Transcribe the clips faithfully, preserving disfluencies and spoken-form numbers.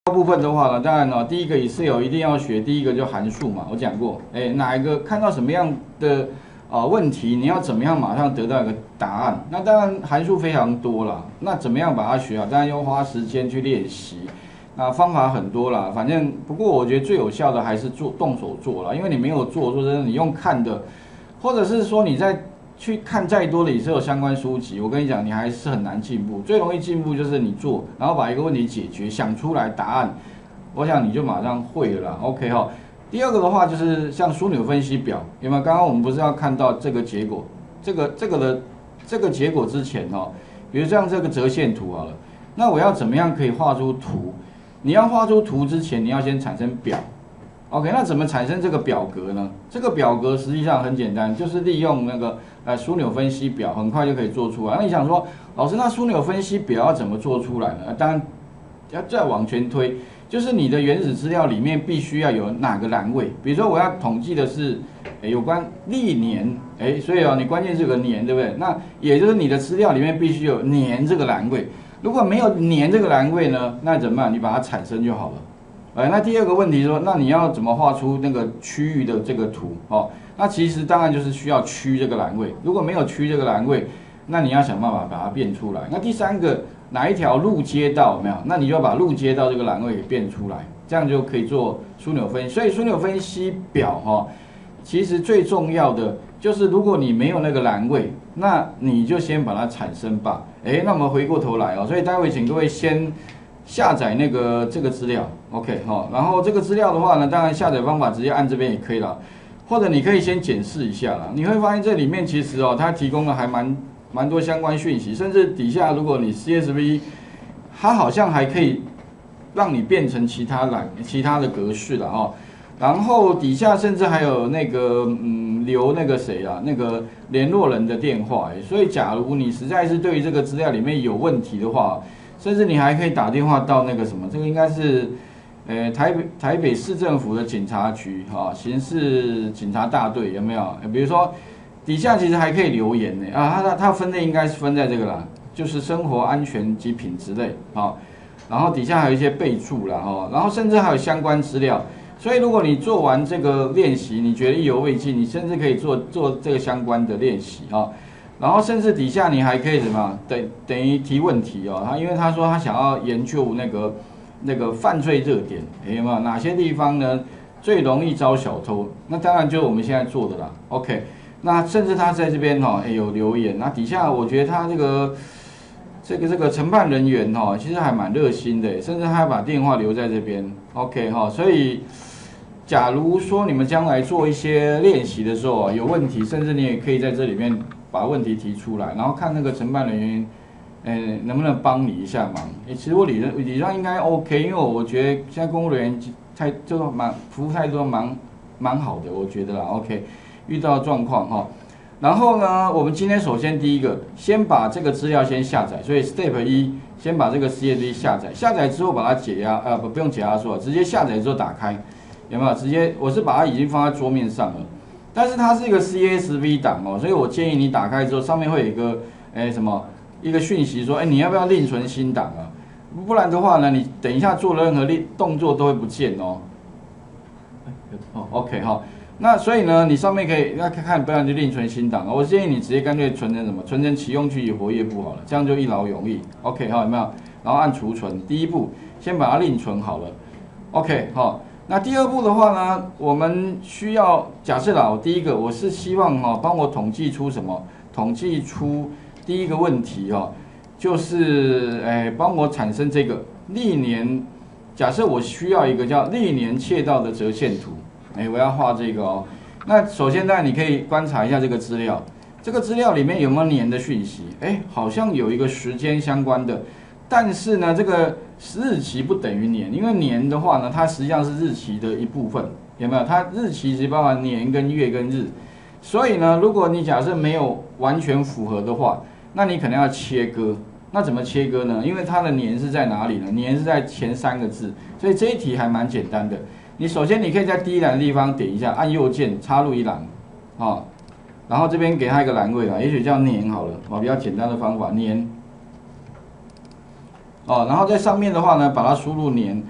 部分的话呢，当然呢，第一个 Excel 一定要学，第一个就函数嘛，我讲过，哎，哪一个看到什么样的啊、呃、问题，你要怎么样马上得到一个答案？那当然函数非常多啦，那怎么样把它学好？当然要花时间去练习，那方法很多啦，反正不过我觉得最有效的还是做动手做啦，因为你没有做，说真的，你用看的，或者是说你在去看再多的Excel相关书籍，我跟你讲，你还是很难进步。最容易进步就是你做，然后把一个问题解决，想出来答案，我想你就马上会了啦。OK 哈。第二个的话就是像枢纽分析表，有没有？刚刚我们不是要看到这个结果，这个这个的这个结果之前哦，比如像这个折线图好了，那我要怎么样可以画出图？你要画出图之前，你要先产生表。OK， 那怎么产生这个表格呢？这个表格实际上很简单，就是利用那个呃枢纽分析表，很快就可以做出来。那你想说，老师，那枢纽分析表要怎么做出来呢？当然要再往前推，就是你的原始资料里面必须要有哪个栏位，比如说我要统计的是有关历年，哎，所以哦，你关键是有个年，对不对？那也就是你的资料里面必须有年这个栏位。如果没有年这个栏位呢，那怎么办？你把它产生就好了。哎，那第二个问题说，那你要怎么画出那个区域的这个图？哦，那其实当然就是需要区这个栏位。如果没有区这个栏位，那你要想办法把它变出来。那第三个，哪一条路街道有没有？那你就要把路街道这个栏位给变出来，这样就可以做枢纽分析。所以枢纽分析表哈、哦，其实最重要的就是，如果你没有那个栏位，那你就先把它产生吧。哎，那我们回过头来哦，所以待会请各位先下载那个这个资料 ，OK 哈、哦，然后这个资料的话呢，当然下载方法直接按这边也可以了，或者你可以先检视一下啦，你会发现这里面其实哦，它提供了还蛮蛮多相关讯息，甚至底下如果你 C S V， 它好像还可以让你变成其他栏其他的格式了哦，然后底下甚至还有那个嗯留那个谁啊，那个联络人的电话，所以假如你实在是对于这个资料里面有问题的话，甚至你还可以打电话到那个什么，这个应该是，呃，台北台北市政府的警察局啊，刑事警察大队有没有？比如说底下其实还可以留言呢啊，它它它分类应该是分在这个啦，就是生活安全及品质类啊，然后底下还有一些备注啦哈，然后甚至还有相关资料。所以如果你做完这个练习，你觉得意犹未尽，你甚至可以做做这个相关的练习啊。然后甚至底下你还可以什么等等于提问题哦，他因为他说他想要研究那个那个犯罪热点，有没有哪些地方呢最容易招小偷？那当然就是我们现在做的啦。OK， 那甚至他在这边哈、哦，有留言，那底下我觉得他这个这个这个承办人员哈、哦，其实还蛮热心的，甚至他还把电话留在这边。OK 哈、哦，所以假如说你们将来做一些练习的时候有问题，甚至你也可以在这里面把问题提出来，然后看那个承办人员，呃，能不能帮你一下忙？欸、其实我理论理论上应该 OK， 因为我觉得现在公务人员态就蛮服务态度蛮蛮好的，我觉得啦 OK。遇到状况哈，然后呢，我们今天首先第一个，先把这个资料先下载，所以 Step 一，先把这个 C S V 下载，下载之后把它解压，呃不不用解压缩，直接下载之后打开，有没有？直接我是把它已经放在桌面上了。但是它是一个 C S V 档哦，所以我建议你打开之后，上面会有一个，哎什么一个讯息说，哎你要不要另存新档啊？不然的话呢，你等一下做任何动作都会不见哦。哦 ，OK 哈，那所以呢，你上面可以要看看，不然就另存新档。我建议你直接干脆存成什么，存成启用具与活页簿好了，这样就一劳永逸。OK 哈，有没有？然后按储存，第一步先把它另存好了。OK 哈。那第二步的话呢，我们需要假设啦，我第一个我是希望哈、哦，帮我统计出什么？统计出第一个问题哈、哦，就是诶，帮我产生这个历年。假设我需要一个叫历年窃盗的折线图，哎，我要画这个哦。那首先呢，你可以观察一下这个资料，这个资料里面有没有年的讯息？哎，好像有一个时间相关的。但是呢，这个日期不等于年，因为年的话呢，它实际上是日期的一部分，有没有？它日期只包含年跟月跟日，所以呢，如果你假设没有完全符合的话，那你可能要切割。那怎么切割呢？因为它的年是在哪里呢？年是在前三个字，所以这一题还蛮简单的。你首先你可以在第一栏的地方点一下，按右键插入一栏，啊、哦，然后这边给它一个栏位啦，也许叫年好了，啊，比较简单的方法，年。哦，然后在上面的话呢，把它输入年，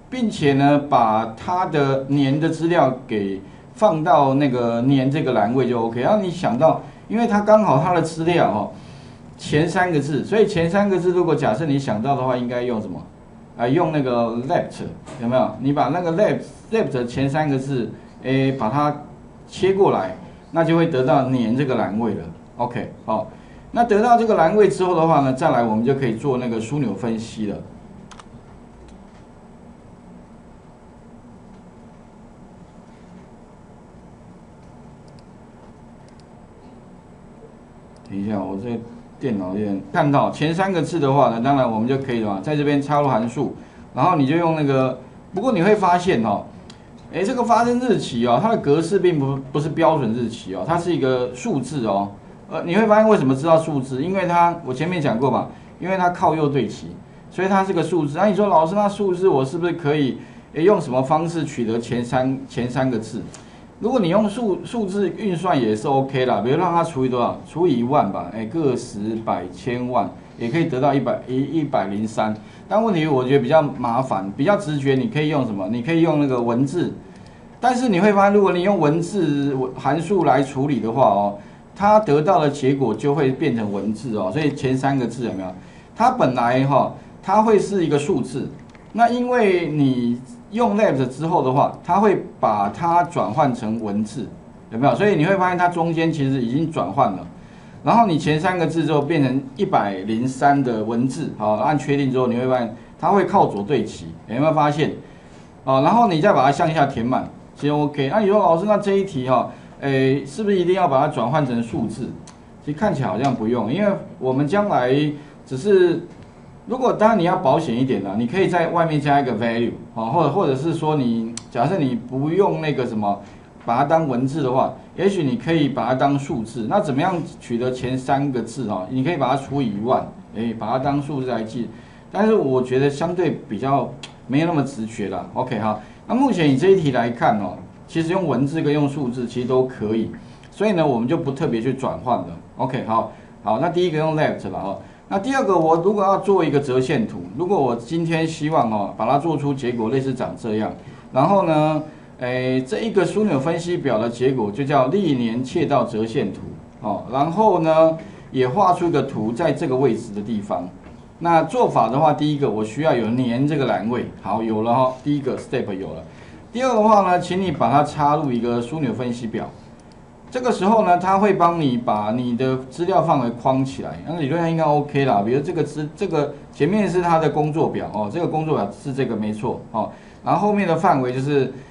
并且呢，把它的年的资料给放到那个年这个栏位就 OK。然后你想到，因为它刚好它的资料哦前三个字，所以前三个字如果假设你想到的话，应该用什么？啊，用那个 left 有没有？你把那个 left left 前三个字，诶，把它切过来，那就会得到年这个栏位了。OK， 好，那得到这个栏位之后的话呢，再来我们就可以做那个枢纽分析了。等一下，我这电脑有点看到前三个字的话呢，当然我们就可以了嘛，在这边插入函数，然后你就用那个，不过你会发现哦，哎，这个发生日期哦，它的格式并不不是标准日期哦，它是一个数字哦。呃，你会发现为什么知道数字？因为它我前面讲过嘛，因为它靠右对齐，所以它是个数字。那、啊、你说老师，那数字我是不是可以诶用什么方式取得前三前三个字？如果你用数数字运算也是 OK 啦，比如让它除以多少？除以一万吧，哎，个十百千万也可以得到一百一一百零三。但问题我觉得比较麻烦，比较直觉，你可以用什么？你可以用那个文字，但是你会发现，如果你用文字函数来处理的话哦，它得到的结果就会变成文字哦。所以前三个字有没有？它本来哈、哦，它会是一个数字，那因为你用 left 之后的话，它会把它转换成文字，有没有？所以你会发现它中间其实已经转换了，然后你前三个字之后变成一百零三的文字，好，按确定之后，你会发现它会靠左对齐，有没有发现？哦，然后你再把它向下填满，其实 OK。那你说老师，那这一题哈，诶，是不是一定要把它转换成数字？其实看起来好像不用，因为我们将来只是。如果当然你要保险一点啦，你可以在外面加一个 value 啊，或者或者是说你假设你不用那个什么，把它当文字的话，也许你可以把它当数字。那怎么样取得前三个字啊？你可以把它除以一万，哎，把它当数字来记。但是我觉得相对比较没有那么直觉啦。OK 哈，那目前以这一题来看哦，其实用文字跟用数字其实都可以，所以呢我们就不特别去转换了。OK 好，好，那第一个用 left 了哈。那第二个，我如果要做一个折线图，如果我今天希望哦，把它做出结果类似长这样，然后呢，诶，这一个枢纽分析表的结果就叫历年窃盗折线图哦，然后呢，也画出一个图在这个位置的地方。那做法的话，第一个我需要有年这个栏位，好，有了哈，第一个 step 有了。第二个的话呢，请你把它插入一个枢纽分析表。这个时候呢，它会帮你把你的资料范围框起来，那理论上应该 OK 啦。比如这个资，这个前面是它的工作表哦，这个工作表是这个没错哦。然后后面的范围就是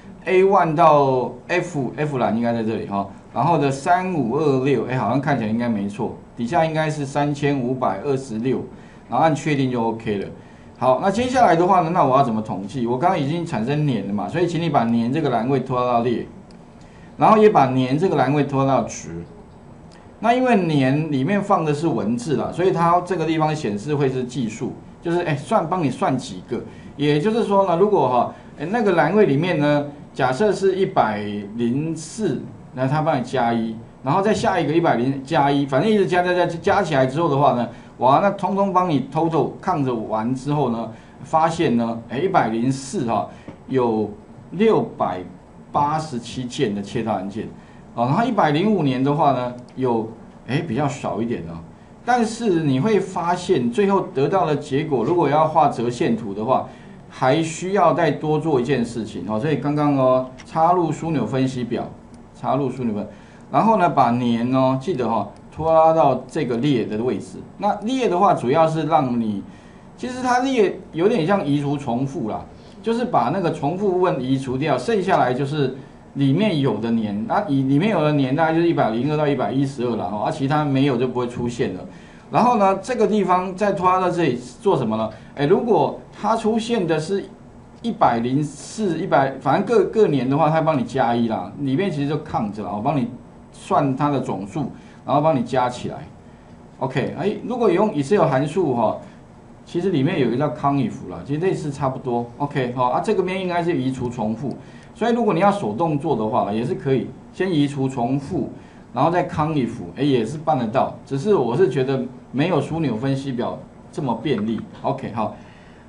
A 一 到 F F 栏应该在这里哈、哦。然后的三五二六，哎，好像看起来应该没错，底下应该是三千五百二十六，然后按确定就 OK 了。好，那接下来的话呢，那我要怎么统计？我刚刚已经产生年了嘛，所以请你把年这个栏位拖到列。然后也把年这个栏位拖到值，那因为年里面放的是文字啦，所以它这个地方显示会是计数，就是哎算帮你算几个，也就是说呢，如果哈哎那个栏位里面呢，假设是一百零四，那它帮你加一，然后再下一个一百零加一，反正一直加加加加起来之后的话呢，哇，那通通帮你 total 抗着完之后呢，发现呢，哎一百零四哈有六百。八十七件的窃盗案件，哦，然后一百零五年的话呢，有哎比较少一点哦，但是你会发现最后得到的结果，如果要画折线图的话，还需要再多做一件事情哦。所以刚刚哦，插入枢纽分析表，插入枢纽分，然后呢把年哦，记得哈、哦，拖拉到这个列的位置。那列的话，主要是让你，其实它列有点像移除重复啦。就是把那个重复部分移除掉，剩下来就是里面有的年，那里里面有的年大概就是一百零二到一百一十二了哈，而其他没有就不会出现了。然后呢，这个地方再拖拉到这里做什么呢？哎，如果它出现的是一百零四、一百，反正各各年的话，它帮你加一啦，里面其实就抗着了，我帮你算它的总数，然后帮你加起来。OK， 哎，如果用 Excel 函数哈。其实里面有一个叫康 if 啦，其实类似差不多。OK， 好啊，这个边应该是移除重复，所以如果你要手动做的话，也是可以先移除重复，然后再康 if， 哎，也是办得到。只是我是觉得没有枢纽分析表这么便利。OK， 好，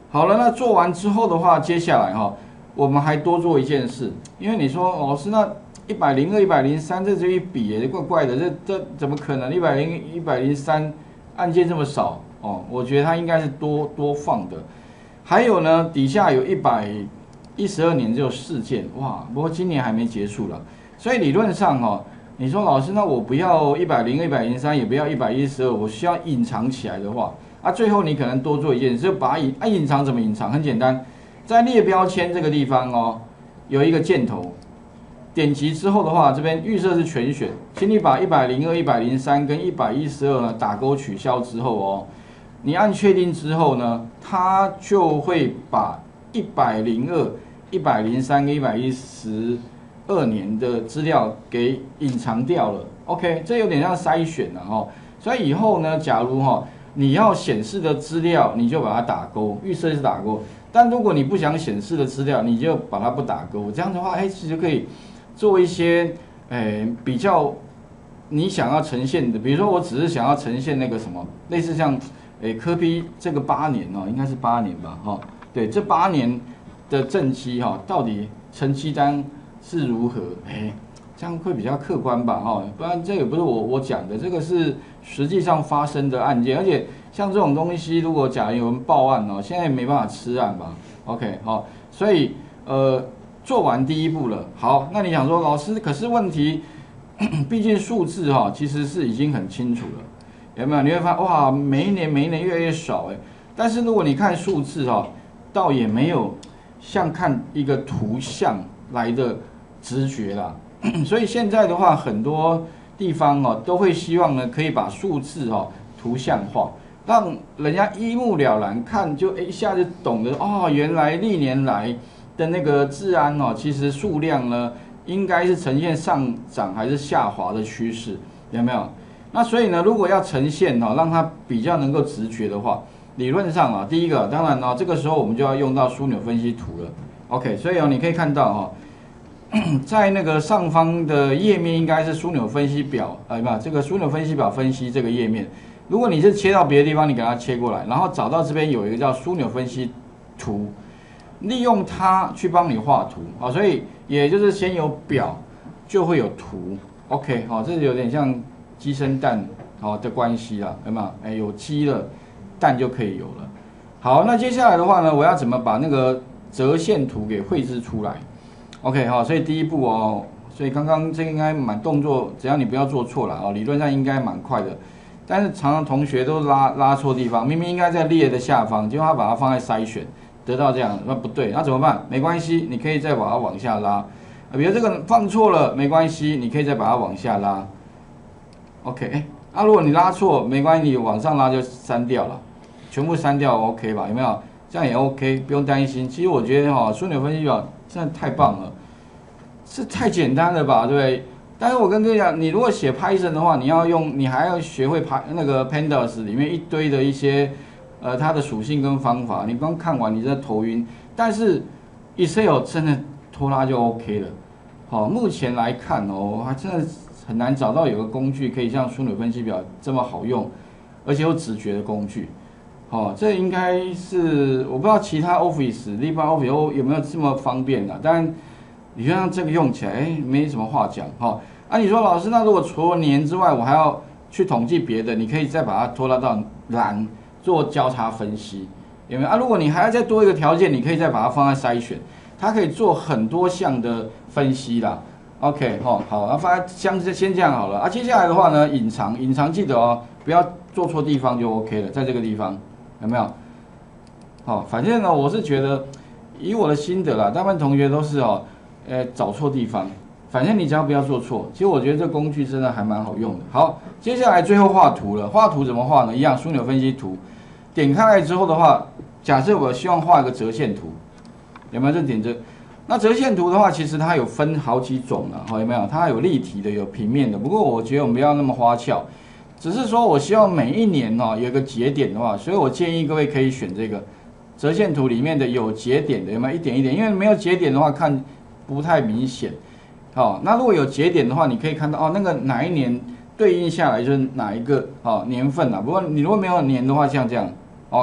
好了，那做完之后的话，接下来哈，我们还多做一件事，因为你说老师那一百零二、一百零三这就一笔也怪怪的，这这怎么可能？一百零一百零三案件这么少哦？我觉得它应该是多多放的。还有呢，底下有一百一十二年只有四件，哇！不过今年还没结束了，所以理论上哦，你说老师，那我不要一百零、一百零三，也不要一百一十二，我需要隐藏起来的话。啊，最后你可能多做一件事，就把它隐啊隐藏怎么隐藏？很简单，在列标签这个地方哦，有一个箭头，点击之后的话，这边预设是全选，请你把一百零二、一百零三跟一百一十二呢打勾取消之后哦，你按确定之后呢，它就会把一百零二、一百零三跟一百一十二年的资料给隐藏掉了。OK， 这有点像筛选了哦，所以以后呢，假如哈、哦。你要显示的资料，你就把它打勾，预设是打勾。但如果你不想显示的资料，你就把它不打勾。这样的话，哎，其实可以做一些，哎，比较你想要呈现的。比如说，我只是想要呈现那个什么，类似像，哎，科比这个八年哦，应该是八年吧，哈、哦，对，这八年的政绩哈、哦，到底成绩单是如何？哎。这样会比较客观吧，哈，不然这个不是我我讲的，这个是实际上发生的案件，而且像这种东西，如果假如有人报案哦，现在没办法吃案吧 ，OK， 好，所以呃做完第一步了，好，那你想说老师，可是问题，毕竟数字哈其实是已经很清楚了，有没有？你会发现哇，每一年每一年越来越少哎，但是如果你看数字哈，倒也没有像看一个图像来的直觉啦。所以现在的话，很多地方哦都会希望呢，可以把数字哦图像化，让人家一目了然，看就一下就懂得哦，原来历年来的那个治安哦，其实数量呢应该是呈现上涨还是下滑的趋势，有没有？那所以呢，如果要呈现哦，让它比较能够直觉的话，理论上啊，第一个当然哦，这个时候我们就要用到枢纽分析图了。OK， 所以哦，你可以看到哈、哦。在那个上方的页面应该是枢纽分析表，哎吧，这个枢纽分析表分析这个页面，如果你是切到别的地方，你给它切过来，然后找到这边有一个叫枢纽分析图，利用它去帮你画图啊，所以也就是先有表就会有图 ，OK， 好，这有点像鸡生蛋好的关系啦，有没有？哎，有鸡了，蛋就可以有了。好，那接下来的话呢，我要怎么把那个折线图给绘制出来？ OK 好，所以第一步哦，所以刚刚这应该蛮动作，只要你不要做错了哦，理论上应该蛮快的。但是常常同学都拉拉错地方，明明应该在列的下方，结果他把它放在筛选，得到这样，那不对，那怎么办？没关系，你可以再把它往下拉。比如这个放错了，没关系，你可以再把它往下拉。OK， 哎，那、啊、如果你拉错，没关系，你往上拉就删掉了，全部删掉 OK 吧？有没有？这样也 OK， 不用担心。其实我觉得哈、哦，枢纽分析表真的太棒了。是太简单了吧，对不对？但是我跟各位讲，你如果写 Python 的话，你要用，你还要学会 Py 那个 Pandas 里面一堆的一些，呃，它的属性跟方法，你光看完你真的头晕。但是 Excel 真的拖拉就 OK 了。好，目前来看哦，还真的很难找到有个工具可以像枢纽分析表这么好用，而且有直觉的工具。好，这应该是我不知道其他 Office、LibreOffice 有没有这么方便的，但你就让这个用起来，哎，没什么话讲哈。啊，你说老师，那如果除了年之外，我还要去统计别的，你可以再把它拖拉到栏做交叉分析，有没有啊？如果你还要再多一个条件，你可以再把它放在筛选，它可以做很多项的分析啦。OK， 哈，好，那放在先先这样好了啊。接下来的话呢，隐藏，隐藏记得哦，不要做错地方就 OK 了，在这个地方有没有？好，反正呢，我是觉得以我的心得啦，大部分同学都是哦。呃，找错地方，反正你只要不要做错。其实我觉得这工具真的还蛮好用的。好，接下来最后画图了。画图怎么画呢？一样，枢纽分析图，点开来之后的话，假设我希望画一个折线图，有没有？就点这。那折线图的话，其实它有分好几种了，哈，有没有？它有立体的，有平面的。不过我觉得我们不要那么花俏，只是说我希望每一年哦有一个节点的话，所以我建议各位可以选这个折线图里面的有节点的，有没有？一点一点，因为没有节点的话看不太明显。好，那如果有节点的话，你可以看到哦，那个哪一年对应下来就是哪一个哦年份啊。不过你如果没有年的话，像这样哦，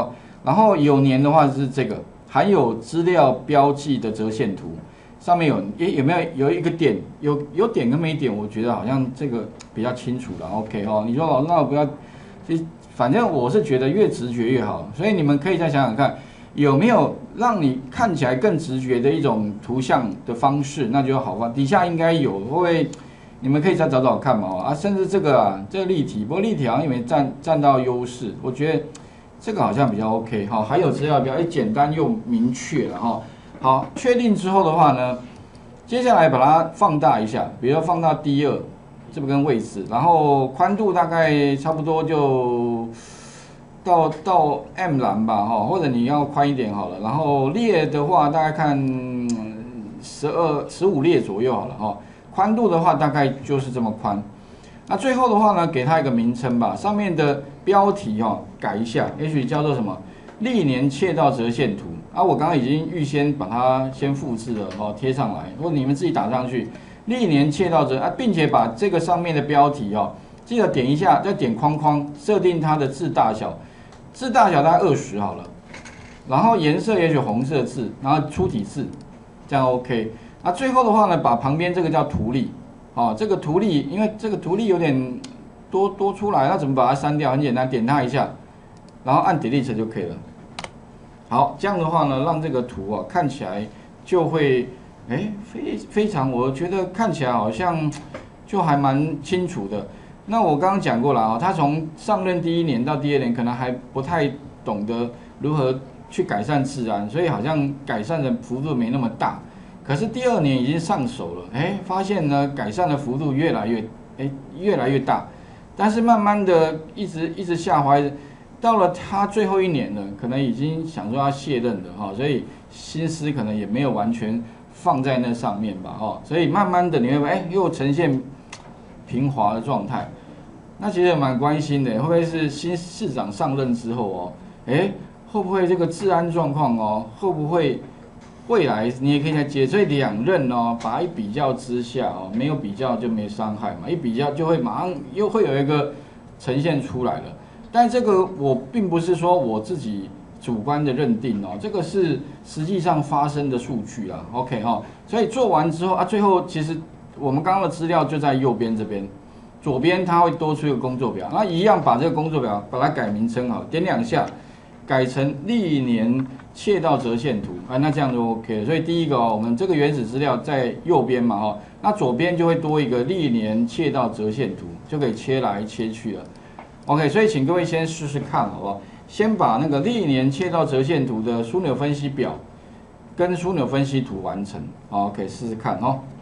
然后有年的话是这个含有资料标记的折线图，上面有诶有没有有一个点，有有点跟没点，我觉得好像这个比较清楚了。OK 哦，你说老师那我不要，其实反正我是觉得越直觉越好，所以你们可以再想想看。有没有让你看起来更直觉的一种图像的方式？那就好吧。底下应该有，会不会？你们可以再找找看嘛。啊，甚至这个啊，这个立体，不过立体好像也没占占到优势。我觉得这个好像比较 OK 哈。还有资料表，哎，简单又明确了哈。好，确定之后的话呢，接下来把它放大一下，比如说放大 D 二这边跟位置，然后宽度大概差不多就。到到 M 栏吧哈，或者你要宽一点好了。然后列的话，大概看十二、十五列左右好了哈。宽度的话，大概就是这么宽。那最后的话呢，给它一个名称吧，上面的标题哈改一下，也许叫做什么历年窃盗折线图啊。我刚刚已经预先把它先复制了哦，贴上来，或者你们自己打上去，历年窃盗折啊，并且把这个上面的标题哦，记得点一下，再点框框，设定它的字大小。字大小大概二十好了，然后颜色也许红色字，然后粗体字，这样 OK。那最后的话呢，把旁边这个叫图例，哦，这个图例，因为这个图例有点多多出来，那怎么把它删掉？很简单，点它一下，然后按 Delete 就可以了。好，这样的话呢，让这个图啊看起来就会，哎，非非常，我觉得看起来好像就还蛮清楚的。那我刚刚讲过了啊，他从上任第一年到第二年，可能还不太懂得如何去改善治安，所以好像改善的幅度没那么大。可是第二年已经上手了，哎，发现呢改善的幅度越来越，哎，越来越大。但是慢慢的一直一直下滑，到了他最后一年了，可能已经想说要卸任了哈，所以心思可能也没有完全放在那上面吧，哦，所以慢慢的你会哎又呈现平滑的状态。那其实也蛮关心的，会不会是新市长上任之后哦，哎，会不会这个治安状况哦，会不会未来你也可以来接，所以两任哦，把一比较之下哦，没有比较就没伤害嘛，一比较就会马上又会有一个呈现出来了。但这个我并不是说我自己主观的认定哦，这个是实际上发生的数据啦 ，OK 哈、哦，所以做完之后啊，最后其实我们刚刚的资料就在右边这边。左边它会多出一个工作表，那一样把这个工作表把它改名称好，点两下，改成历年窃盗折线图啊，那这样就 OK 了。所以第一个哦，我们这个原始资料在右边嘛哈，那左边就会多一个历年窃盗折线图，就可以切来切去了。OK， 所以请各位先试试看好不好？先把那个历年窃盗折线图的枢纽分析表跟枢纽分析图完成，好，可以试试看哦。